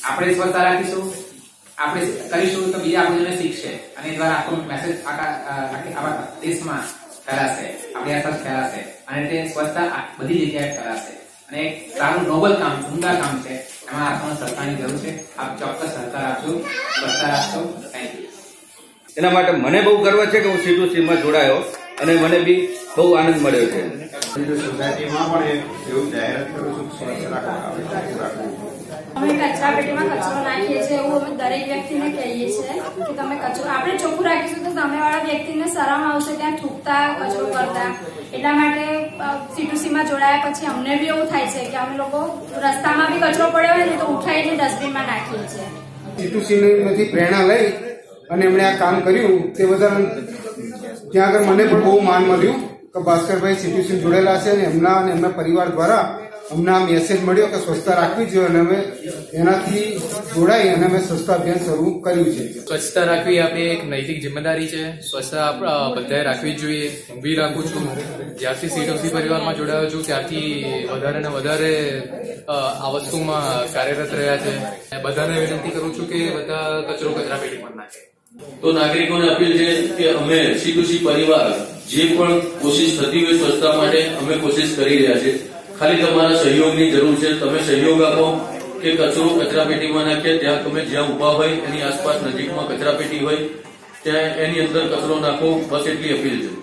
આપણે સ્વચ્છતા રાખીશું, આપણે કરીશું તો બીજા આપણને શીખશે અને એ દ્વારા આખો મેસેજ આપણા દેશમાં ફેલાશે, આપણી આસપાસ ફેલાશે અને તે સ્વચ્છતા બધી જગ્યાએ ફેલાશે અને એક સારું નોબલ કામ, ઉમદા કામ છે. એમાં આપણને સરકારની જરૂર છે. આપ ચોક્કસ સહકાર આપજો, સ્વચ્છતા રાખજો. Thank you. એના માટે મને બહુ ગર્વ છે કે હું C2C માં જોડાયો અને મને બી બહુ આનંદ મળ્યો છે. સોસાયટીમાં પણ એવું જાહેરાત કરું છું, સ્વચ્છ રાખવું. અમે કચરા પેટીમાં કચરો નાખીએ છીએ એવું અમે દરેક વ્યક્તિને કહીએ છીએ કે તમે કચરો આપણે ચોખ્ખું રાખીશું તો સામેવાળા વ્યક્તિને શરમ આવશે ત્યાં થૂકતા, કચરો કરતા. એટલા માટે C2C માં જોડાયા પછી અમને બી એવું થાય છે કે અમે લોકો રસ્તામાં બી કચરો પડ્યો હોય ને તો ઉઠાઈને ડસ્ટબિનમાં નાખીએ છીએ. C2C માંથી પ્રેરણા લઈ અને એમણે આ કામ કર્યું તે બદલ ત્યાં આગળ મને પણ બહુ માન મળ્યું કે ભાસ્કરભાઈ C2C જોડેલા છે અને એમના પરિવાર દ્વારા અમને આ મેસેજ મળ્યો કે સ્વચ્છતા રાખવી જોઈએ અને અમે એનાથી જોડાઈ અને અમે સ્વચ્છતા અભિયાન શરૂ કર્યું છે. સ્વચ્છતા રાખવી આપણી એક નૈતિક જિમ્મેદારી છે. સ્વચ્છતા બધાએ રાખવી જ જોઈએ. હું બી રાખું છું. જ્યારથી C2C પરિવારમાં જોડાયો છું ત્યારથી વધારે ને વધારે આ વસ્તુમાં કાર્યરત રહ્યા છે. બધાને વિનંતી કરું છું કે બધા કચરો કચરા પેટીમાં નાખે. તો નાગરિકોને અપીલ છે કે અમે C2C પરિવાર જે પણ કોશિશ થતી હોય સ્વચ્છતા માટે અમે કોશિશ કરી રહ્યા છે. ખાલી તમારા સહયોગની જરૂર છે. તમે સહયોગ આપો કે કચરો કચરા પેટીમાં નાખીએ. ત્યાં તમે જ્યાં ઉભા હોય એની આસપાસ નજીકમાં કચરા પેટી હોય ત્યાં એની અંદર કચરો નાખો. બસ એટલી અપીલ છે.